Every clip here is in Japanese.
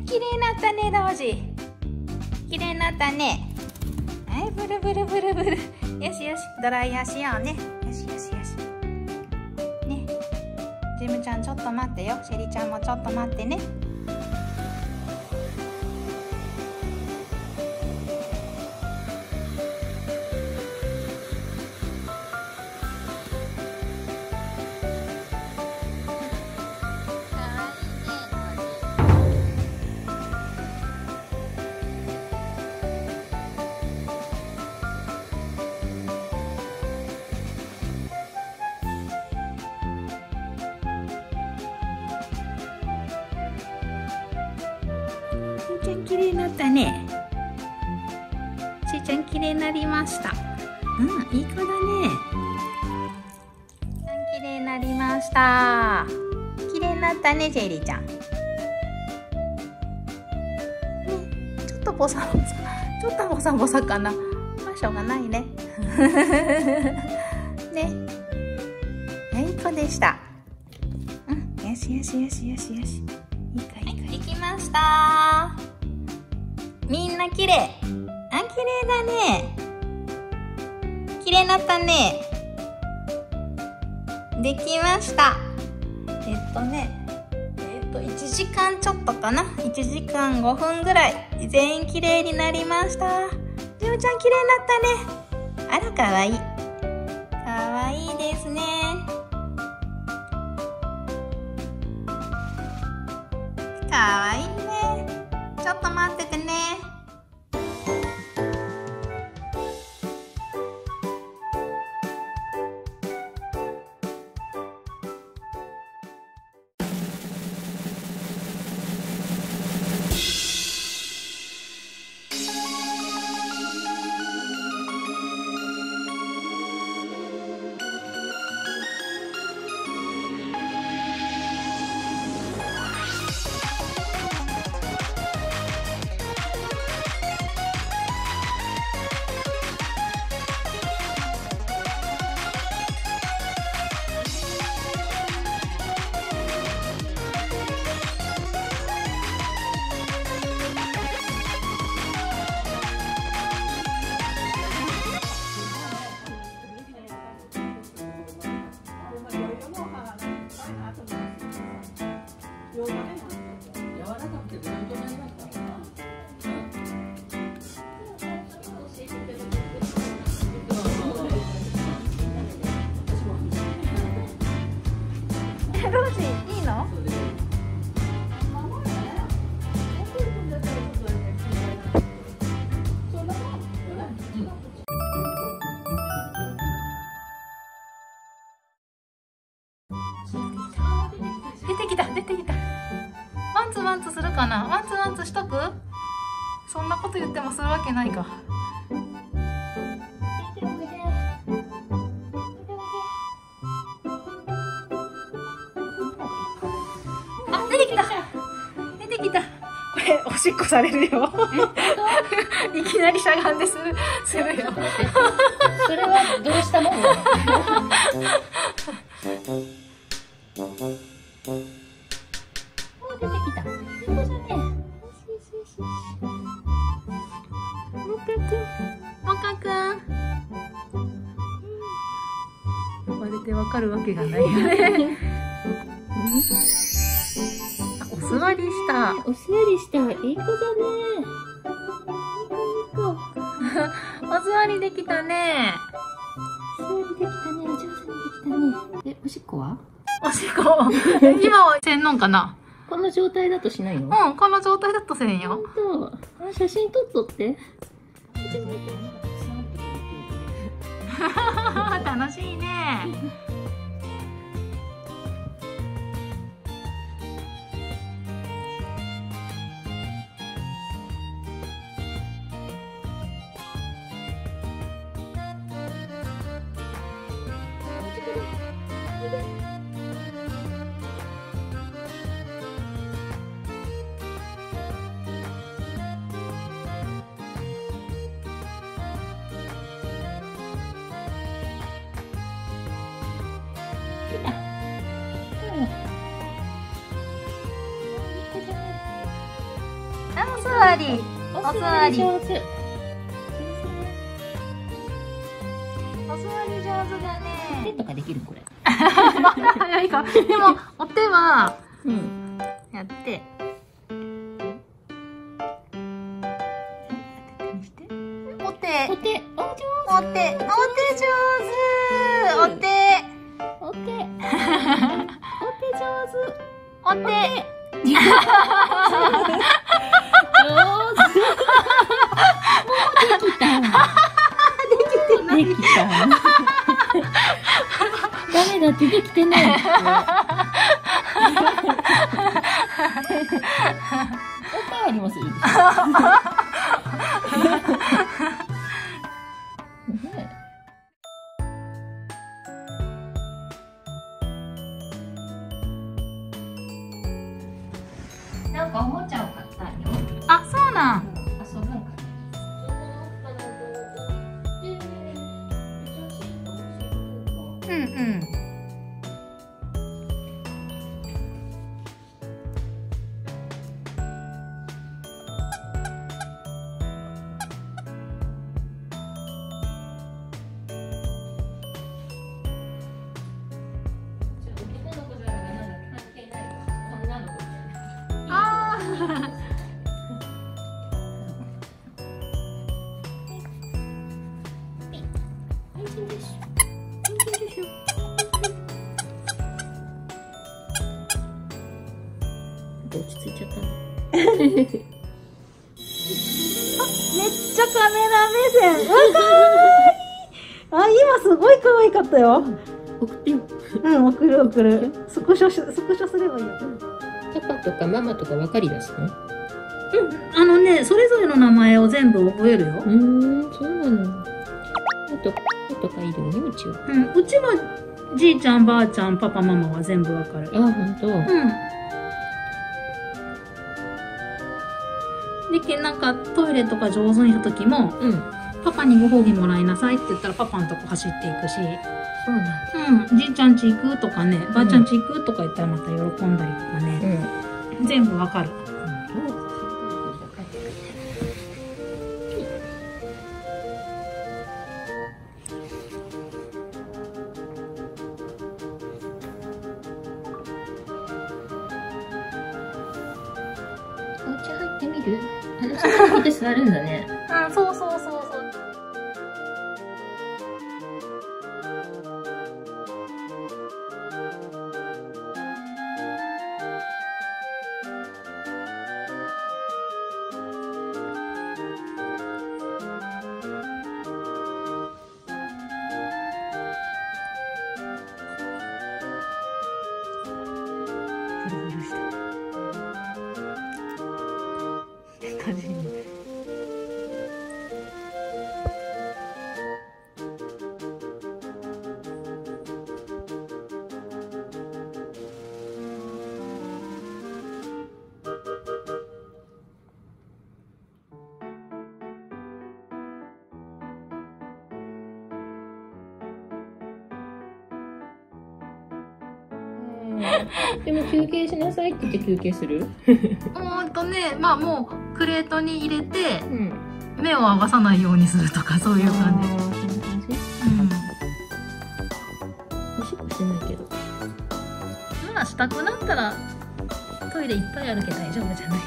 綺麗になったね、ロージ。綺麗になったね。はい、ブルブルブルブル。よしよし、ドライヤーしようね。よしよしよし。ね。ジムちゃんちょっと待ってよ。シェリちゃんもちょっと待ってね。しーちゃん綺麗になったね。しーちゃん綺麗になりました。うん、いい子だね。綺麗になりました。綺麗になったね、ジェリーちゃん。ね、ちょっとボサボサ、ちょっとボサボサかな。まあ、しょうがないね。ね、いい子でした。うん、よしよしよしよしよし。いいかいいか。できました。みんな綺麗。あ、綺麗だね。綺麗になったね。できました。1時間ちょっとかな。1時間5分ぐらい。全員綺麗になりました。ジムちゃん綺麗になったね。あら、かわいい。かわいいですね。かわいいね。ちょっと待っててね。ロージいいの？出てきた出てきた。ワンツワンツするかな。ワンツワンツしとく？そんなこと言ってもするわけないか。あ、出てきた出てきた。これおしっこされるよ。いきなりしゃがんでするよ。 それはどうしたもんよ。お、出てきた。いい子じゃね。 もかくん。呼ばれてわかるわけがないよね。お座りした。 お座りした。いい子だね。 お座りできたね。 お座りできたね。上手にできたね。おしっこは？ おしっこ。今はせんのんかな。 この状態だとしないの？ うん、この状態だとせんよ。 ほんと。写真撮っとって。 楽しいね。 お座り。お座り。 上手。 お座り上手だね。 手とかできるこれ。 早いか。でも、お手は、 うん。 やって。お手。 お手、お上手。 お手。お手上手。お手。 お手。お手上手。 お手。 上手。できた。ダメだってできてない。おかわりもする。なんかおもちゃを買ったんよ。 あ、そうなん。 遊ぶんかね。 うんうん。ああ。 落ち着いちゃったね。 めっちゃカメラ目線。わかわいい。あ、今すごい可愛かったよ。 送ってよ。 うん、送る送る。スクショすればいいよ。 パパとかママとか分かりだすの？ うん、それぞれの名前を全部覚えるよ。 そうなの。あとかいるよね、うちは。 うちはじいちゃん、ばあちゃん、パパ、ママは全部わかる。 あ、ほんと。 で、なんかトイレとか上手にした時も、パパにご褒美もらいなさいって言ったらパパのとこ走っていくし、 そうなんだ。 じいちゃん家行くとかね、ばあちゃん家行くとか言ったらまた喜んだりとかね、全部わかる。 お家入ってみる？そこで座るんだね。 そうそうそうそう。ぐるぐるした。感じに。 でも休憩しなさいって言って休憩する？ まあもうクレートに入れて、目を合わさないようにするとかそういう感じ。 おしっこしてないけど。 まあしたくなったらトイレいっぱいあるけど大丈夫じゃない。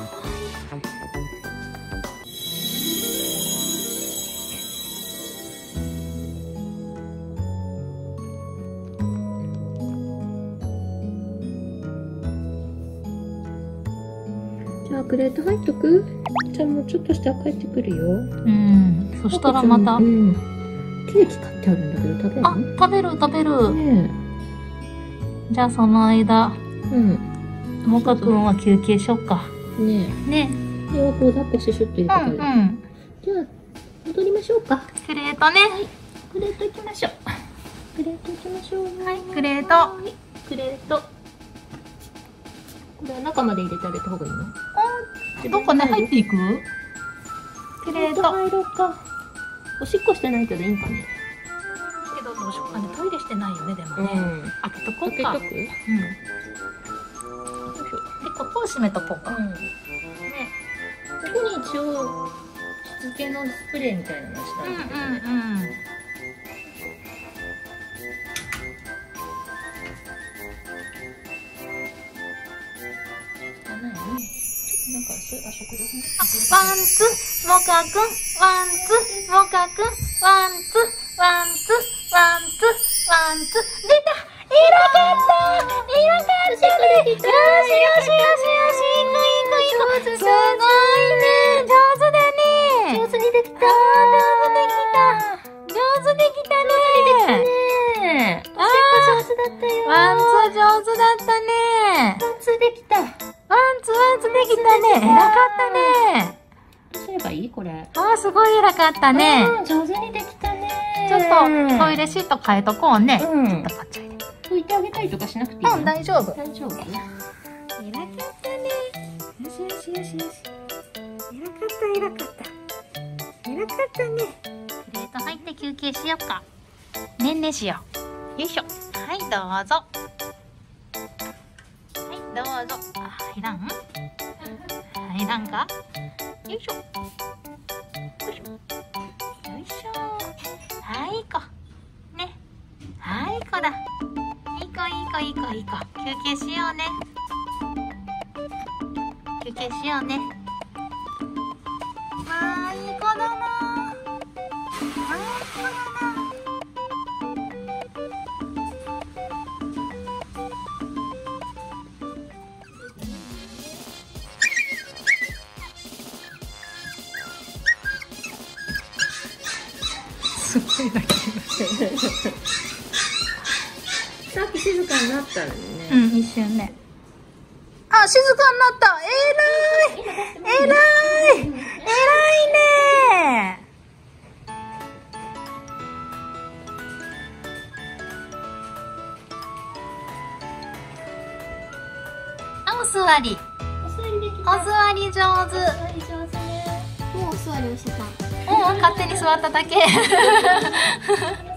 じゃあクレート入っとく？じゃあもうちょっとしたら帰ってくるよ。 そしたらまた。 ケーキ買ってあるんだけど食べる？ あ、食べる。 ねえ。じゃあその間、もかくんは休憩しよっか。ねえ。ではこう抱っこしてシュッと入れてから。じゃあ戻りましょうか。 クレートね。 クレート行きましょう。クレート行きましょう。 はい、クレート。 クレート。これは中まで入れてあげた方がいいの？ どっかね、入っていく？クレート。 入ろうか。おしっこしてないけどいいんかね。 けどどうしようかね。トイレしてないよね、でもね。開けとこうか。 開けとく？ で、ここを閉めとこうか。ね。 一応しつけのスプレーみたいなのしたんだけどね。なんかあ、食料品。 ワンツモカくん、ワンツモカくん、ワンツワンツワンツワンツ、出た。偉かったね。よしよしよしよし、いくいくいく。すごいね。上手だね。 上手にできた。 上手できたね。 ねえ。おしっこ上手だったよ。 ワンツ上手だったね。 ワンツできた。 ワンツできたね。偉かったね。 どうすればいいこれ。 すごい偉かったね。 上手にできたね。 ちょっとトイレシート変えとこうね。ちょっとこっちに。 拭いてあげたりとかしなくていいの？ 大丈夫。 大丈夫。 偉かったね。よしよしよしよし。偉かったね。プレート入って休憩しようか。ねんねしよう。よいしょ。はい、どうぞ。はい、どうぞ。入らん？入らんか？よいしょ。よいしょ。よいしょ。はい、こ。ね。はい、こだ。いい子。休憩しようね。いい子だな。すごいだけさっき静かになったのにね。 一瞬ね。あ、静かになった。偉いね。お座り。お座り上手。 もうお座りをしてた。 勝手に座っただけ。